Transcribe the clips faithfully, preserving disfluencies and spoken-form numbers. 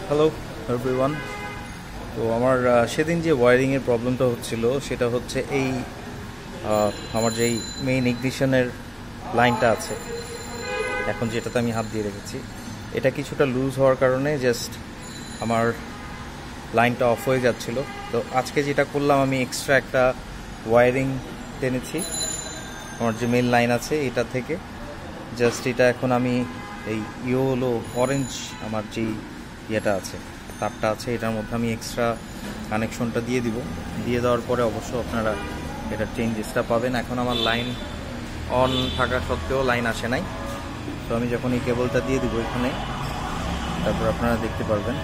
Hello everyone. তো আমার সেদিন যে ওয়ারিংয়ের প্রবলেমটা হচ্ছিল সেটা হচ্ছে এই আমার যেই মেইন ইগনিশনের লাইনটা আছে এখন যেটাতে আমি হাত দিয়ে রেখেছি, এটা কিছুটা লুজ হওয়ার কারণে জাস্ট আমার লাইনটা অফ হয়ে যাচ্ছিল। তো আজকে যেটা করলাম, আমি এক্সট্রা একটা ওয়ারিং টেনেছি আমার যে মেইন লাইন আছে এটা থেকে। জাস্ট এটা এখন আমি এই ইয়েলো অরেঞ্জ আমার যেই ইয়েটা আছে, তারটা আছে, এটার মধ্যে আমি এক্সট্রা কানেকশনটা দিয়ে দিব। দিয়ে দেওয়ার পরে অবশ্য আপনারা এটা চেঞ্জেসটা পাবেন। এখন আমার লাইন অন থাকা সত্ত্বেও লাইন আসে নাই। তো আমি যখন এই কেবলটা দিয়ে দিব এখানে, তারপর আপনারা দেখতে পারবেন।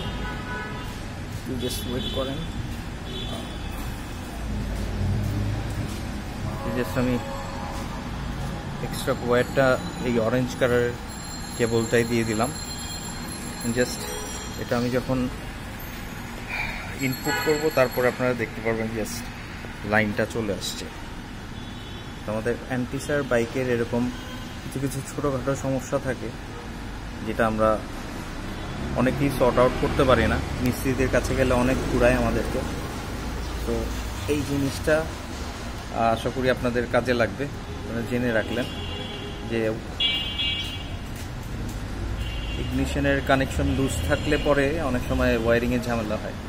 জাস্ট ওয়েট করেন, জাস্ট আমি এক্সট্রা ওয়্যারটা এই অরেঞ্জ কালারের কেবলটাই দিয়ে দিলাম। জাস্ট এটা আমি যখন ইনপুট করব তারপর আপনারা দেখতে পারবেন জাস্ট লাইনটা চলে আসছে। আমাদের অ্যান্টিসার বাইকের এরকম কিছু কিছু ছোটোখাটো সমস্যা থাকে যেটা আমরা অনেকেই সর্ট আউট করতে পারি না। মিস্ত্রিদের কাছে গেলে অনেক ঘুরায় আমাদেরকে। তো এই জিনিসটা আশা করি আপনাদের কাজে লাগবে, আপনারা জেনে রাখলেন যে ইগনিশনের কানেকশন লুজ থাকলে পরে অনেক সময় ওয়ারিংয়ের ঝামেলা হয়।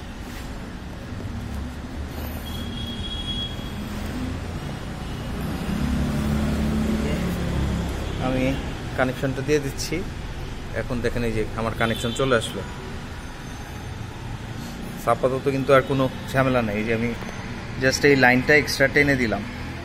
আমি কানেকশনটা দিয়ে দিচ্ছি। এখন দেখেন এই যে আমার কানেকশন চলে আসলো। আপাতত কিন্তু আর কোনো ঝামেলা নেই। যে আমি জাস্ট এই লাইনটা এক্সট্রা টেনে দিলাম।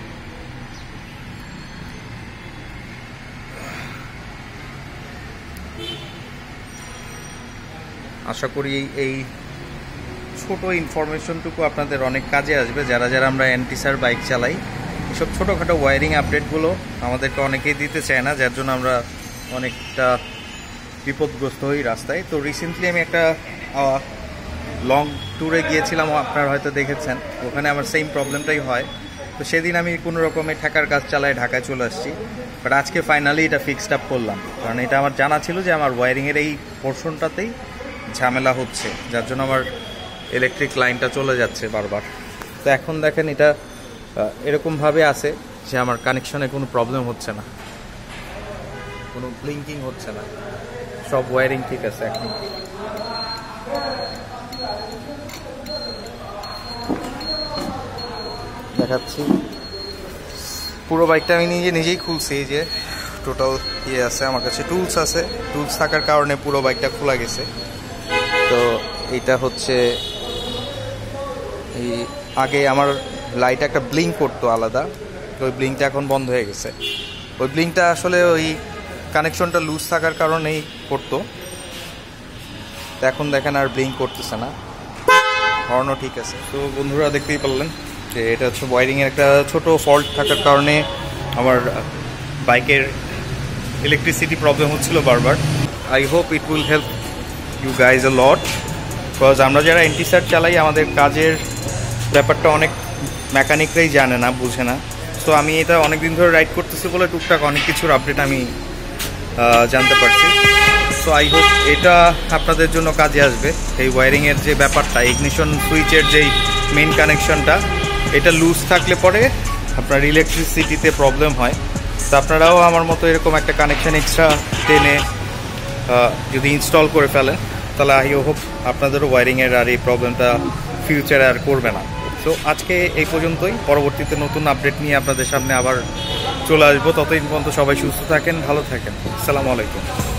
আশা করি এই ছোট ইনফরমেশনটুকু আপনাদের অনেক কাজে আসবে। যারা যারা আমরা অ্যান্টিসার বাইক চালাই, এসব ছোটোখাটো ওয়ারিং আপডেটগুলো আমাদেরকে অনেকেই দিতে চায় না, যার জন্য আমরা অনেকটা বিপদগ্রস্ত হই রাস্তায়। তো রিসেন্টলি আমি একটা লং ট্যুরে গিয়েছিলাম, আপনারা হয়তো দেখেছেন। ওখানে আমার সেম প্রবলেমটাই হয়। তো সেদিন আমি কোনো রকমের ঠেকার কাজ চালায় ঢাকায় চলে আসছি। বাট আজকে ফাইনালি এটা ফিক্সড আপ করলাম, কারণ এটা আমার জানা ছিল যে আমার ওয়ারিংয়ের এই পোর্শনটাতেই ঝামেলা হচ্ছে, যার জন্য আমার ইলেকট্রিক লাইনটা চলে যাচ্ছে বারবার। তো এখন দেখেন এটা এরকমভাবে আছে যে আমার কানেকশনে কোনো প্রবলেম হচ্ছে না, কোনো ব্লিঙ্কিং হচ্ছে না, সব ওয়ারিং ঠিক আছে। এখন দেখাচ্ছি পুরো বাইকটা আমি নিজে নিজেই খুলছি। এই যে টোটাল ইয়ে আছে, আমার কাছে টুলস আছে। টুলস থাকার কারণে পুরো বাইকটা খোলা গেছে। তো এইটা হচ্ছে এই আগে আমার লাইট একটা ব্লিঙ্ক করতো আলাদা, ওই ব্লিঙ্কটা এখন বন্ধ হয়ে গেছে। ওই ব্লিঙ্কটা আসলে ওই কানেকশনটা লুজ থাকার কারণেই করতো। তো এখন দেখেন আর ব্লিঙ্ক করতেছে না, হর্নও ঠিক আছে। তো বন্ধুরা দেখতেই পারলেন যে এটা হচ্ছে ওয়ারিংয়ের একটা ছোট ফল্ট থাকার কারণে আমার বাইকের ইলেকট্রিসিটি প্রবলেম হচ্ছিল বারবার। I hope it will help you guys a lot, because আমরা যারা অ্যান্টিসার চালাই আমাদের কাজের ব্যাপারটা অনেক মেকানিকরাই জানে না, বুঝে না। সো আমি এটা অনেক দিন ধরে রাইড করতেছি বলে টুকটাক অনেক কিছুর আপডেট আমি জানতে পারছি। সো আই হোপ এটা আপনাদের জন্য কাজে আসবে। এই ওয়ারিংয়ের যে ব্যাপারটা, ইগনিশন সুইচের যেই মেইন কানেকশনটা, এটা লুজ থাকলে পরে আপনার ইলেকট্রিসিটিতে প্রবলেম হয়। তো আপনারাও আমার মতো এরকম একটা কানেকশন এক্সট্রা টেনে যদি ইনস্টল করে ফেলেন, তাহলে আই হোপ আপনাদেরও ওয়ারিংয়ের আর এই প্রবলেমটা ফিউচারে আর করবে না। সো আজকে এই পর্যন্তই। পরবর্তীতে নতুন আপডেট নিয়ে আপনাদের সামনে আবার চলে আসবো। ততদিন পর্যন্ত সবাই সুস্থ থাকেন, ভালো থাকেন। আসসালামু আলাইকুম।